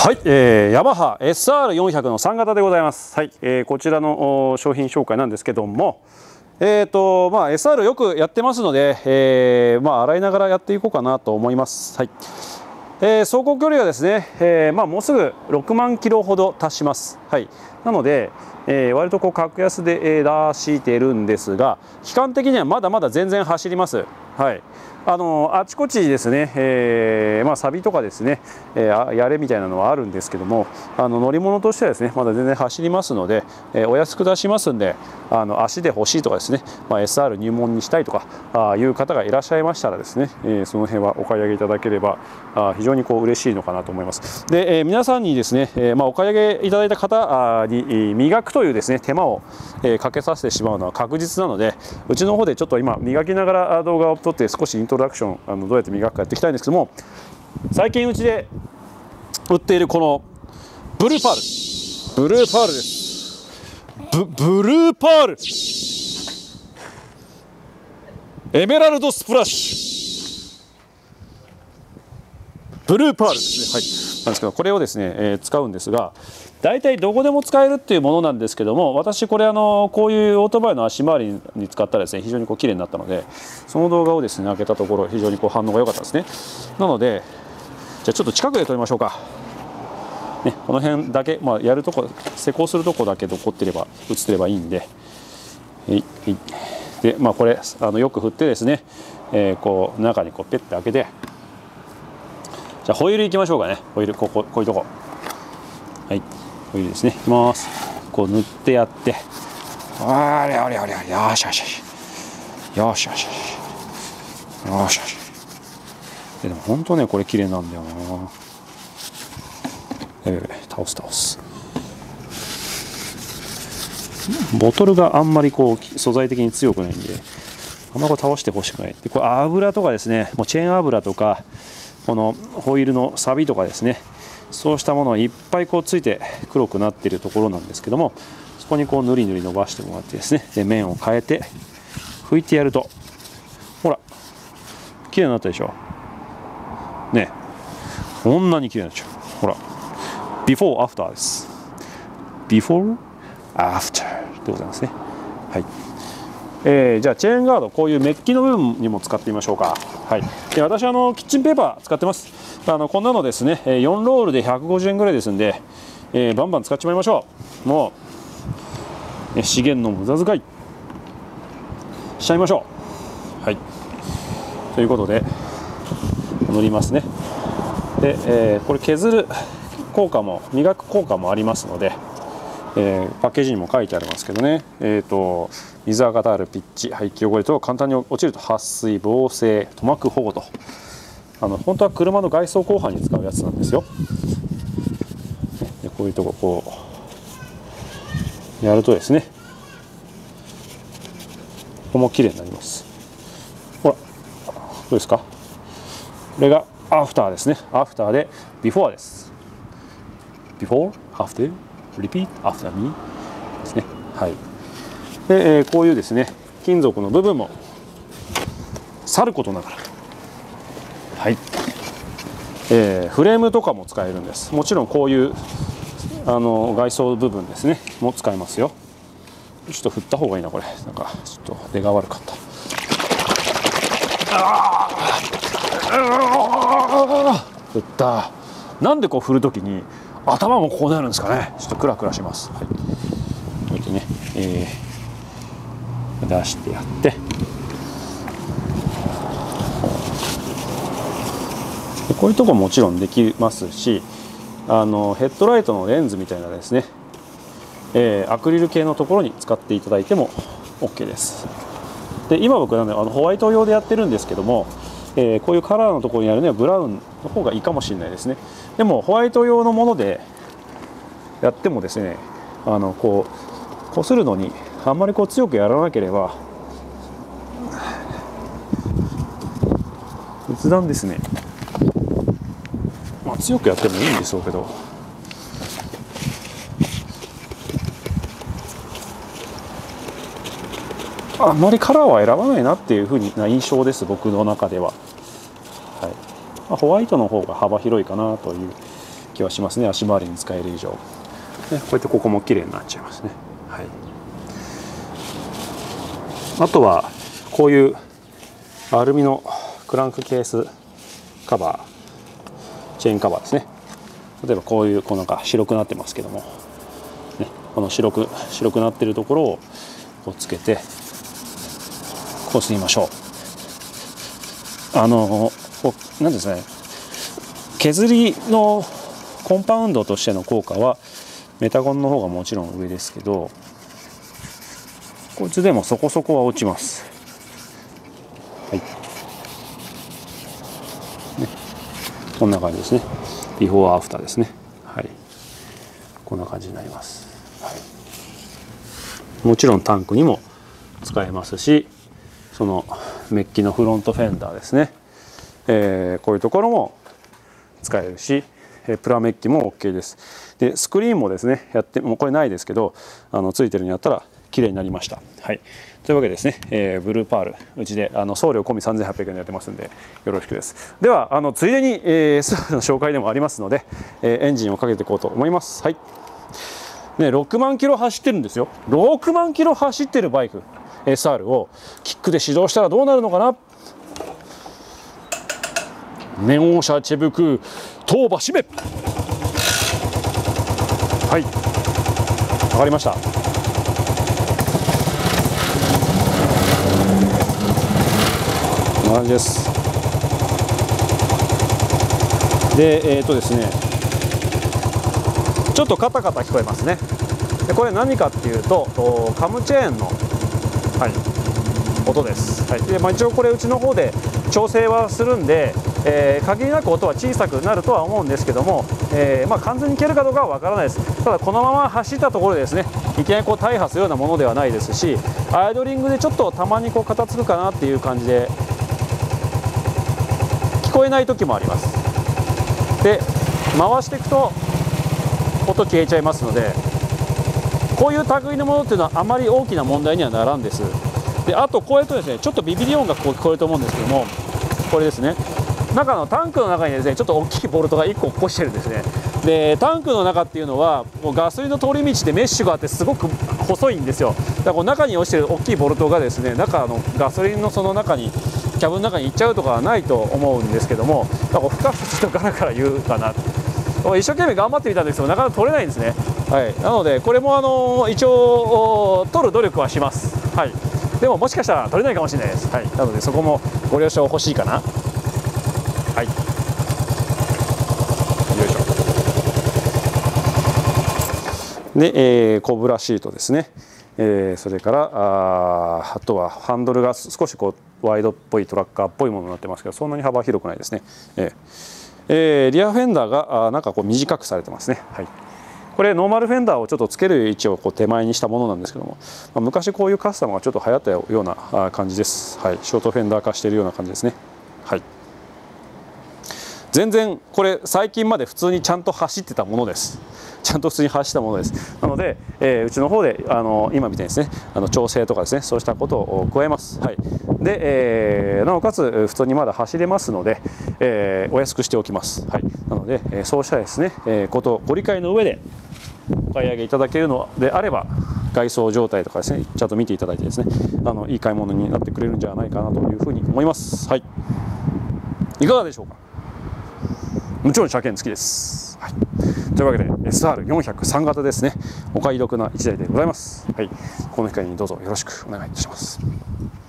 はい、ヤマハ SR400 の3型でございます。はい、こちらの商品紹介なんですけども、SR よくやってますので、洗いながらやっていこうかなと思います。はい。走行距離はですね、もうすぐ6万キロほど達します。はい。なので、割と格安で、出しているんですが、期間的にはまだまだ全然走ります。はい。あちこちですね、サビとかですね、やれみたいなのはあるんですけども、乗り物としてはですねまだ全然走りますので、お安く出しますんで、足で欲しいとかですね、SR 入門にしたいとかいう方がいらっしゃいましたらですね、その辺はお買い上げいただければ非常に嬉しいのかなと思います。で、皆さんにですね、お買い上げいただいた方に磨くというですね手間をかけさせてしまうのは確実なので、うちの方でちょっと今磨きながら動画を撮って少しイントロダクションどうやって磨くかやっていきたいんですけども、最近うちで売っているこのブルーパールです。ブルーパールエメラルドスプラッシュブルーパールですね。はい、なんですけどこれをですね、使うんですが、大体どこでも使えるっていうものなんですけども、私これこういうオートバイの足回りに使ったらですね非常に綺麗になったので、その動画をですね開けたところ非常に反応が良かったですね。なのでじゃあちょっと近くで撮りましょうか、ね、この辺だけ、やるとこ施工するとこだけ残ってれば映ってればいいんで、でこれよく振ってですね、こう中にペッて開けて、じゃあホイールいきましょうかね。ホイールこういうとこ、はい、ホイールですね。いきます。こう塗ってやって、あれよしよしよしよしよしよし。でも本当ねこれ綺麗なんだよな。倒す。ボトルがあんまり素材的に強くないんで、あんま倒してほしくない。でこれ油とかですね、もうチェーン油とかこのホイールのサビとかですね、そうしたものがいっぱいついて黒くなっているところなんですけども、そこにぬりぬり伸ばしてもらってですね、で面を変えて拭いてやると、ほら綺麗になったでしょね。こんなに綺麗になっちゃう。ほらビフォーアフターです。ビフォーアフターでございますね。はい。じゃあチェーンガード、こういうメッキの部分にも使ってみましょうか。はい。で私キッチンペーパー使ってます。こんなのですね4ロールで150円ぐらいですんで、バンバン使っちまいましょう。もう、資源の無駄遣いしちゃいましょう。はい。ということで塗りますね。で、これ削る効果も磨く効果もありますので、パッケージにも書いてありますけどね、水垢たるピッチ排気汚れと簡単に落ちると撥水防水塗膜保護と、本当は車の外装交換に使うやつなんですよ。でこういうとこやるとですね、ここも綺麗になります。ほらどうですか。これがアフターですね。アフターでビフォーです。ビフォーアフターRepeat after me ですね。はい。で、こういうですね金属の部分もさることながら、はい、フレームとかも使えるんです。もちろんこういう外装部分ですねも使えますよ。ちょっと振った方がいいな、これなんかちょっと出が悪かった。振った。なんで振るときに頭もこうなるんですかね。ちょっとクラクラします。はい、こうやってね、出してやって、こういうとこもちろんできますし、ヘッドライトのレンズみたいなですね、アクリル系のところに使っていただいても OK です。で今僕ホワイト用でやってるんですけども、こういうカラーのところにやるにはブラウンの方がいいかもしれないですね。でもホワイト用のものでやってもですね、こするのにあんまり強くやらなければ仏壇ですね。強くやってもいいんでしょうけど、あんまりカラーは選ばないなっていう風な印象です、僕の中では。はい。ホワイトの方が幅広いかなという気はしますね。足回りに使える以上、ね、こうやってここも綺麗になっちゃいますね。はい、あとはこういうアルミのクランクケースカバー、チェーンカバーですね。例えばこういうなんか白くなってますけども、ね、この白くなってるところをこうつけてこうしてみましょう。なんですね、削りのコンパウンドとしての効果はメタゴンの方がもちろん上ですけど、こいつでもそこそこは落ちます。はい、ね、こんな感じですね。ビフォーアフターですね。はい、こんな感じになります。はい、もちろんタンクにも使えますし、そのメッキのフロントフェンダーですね、こういうところも使えるし、プラメッキも OK です。でスクリーンもですね、もうこれないですけど、ついてるんやったら綺麗になりました。はい、というわけでですね、ブルーパールうちで送料込み3800円でやってますんでよろしくです。ではついでに、スタッフの紹介でもありますので、エンジンをかけていこうと思います。はい、ね、6万キロ走ってるんですよ。6万キロ走ってるバイク SR をキックで始動したらどうなるのかな。ネオン車チェブクートーバシメ。はい、わかりました。こんな感じです。でですね、ちょっとカタカタ聞こえますね。でこれ何かっていうとカムチェーンの、はい、音です。はい、で一応これうちの方で調整はするんで、限りなく音は小さくなるとは思うんですけども、完全に消えるかどうかは分からないです。ただこのまま走ったところでですね、いきなり大破するようなものではないですし、アイドリングでちょっとたまに片付くかなっていう感じで聞こえない時もあります。で回していくと音消えちゃいますので、こういう類のものっていうのはあまり大きな問題にはならんです。であとこうやるとですね、ちょっとビビリ音が聞こえると思うんですけども、これですね、中のタンクの中にですねちょっと大きいボルトが1個落っこしてるんですね。でタンクの中っていうのはもうガソリンの通り道でメッシュがあってすごく細いんですよ。だからこう中に落ちてる大きいボルトがですね、中のガソリンのその中にキャブの中に行っちゃうとかはないと思うんですけども、だから深くちょっとガラガラ言うかな、一生懸命頑張ってみたんですけどなかなか取れないんですね。はい、なのでこれも一応取る努力はします。はい、でももしかしたら取れないかもしれないです。はい、なのでそこもご了承欲しいかな。はい、よいしょ。で、コブラシートですね。それからあとはハンドルが少しワイドっぽいトラッカーっぽいものになってますけど、そんなに幅広くないですね。リアフェンダーがなんか短くされてますね。はい、これノーマルフェンダーをちょっとつける位置を手前にしたものなんですけども、昔こういうカスタムがちょっと流行ったような感じです。はい、ショートフェンダー化しているような感じですね。はい、全然これ最近まで普通にちゃんと走ってたものです。ちゃんと普通に走ったものです。なので、うちの方で今みたいにですね、調整とかですね、そうしたことを加えます。はい、で、なおかつ普通にまだ走れますので、お安くしておきます。はい、なので、そうしたですね、ことをご理解の上でお買い上げいただけるのであれば、外装状態とかですね、ちゃんと見ていただいてですね、いい買い物になってくれるんじゃないかなというふうに思います。はい、いかがでしょうか。もちろん車検付きです。はい、というわけで SR403 型ですね。お買い得な1台でございます。はい、この機会にどうぞよろしくお願いいたします。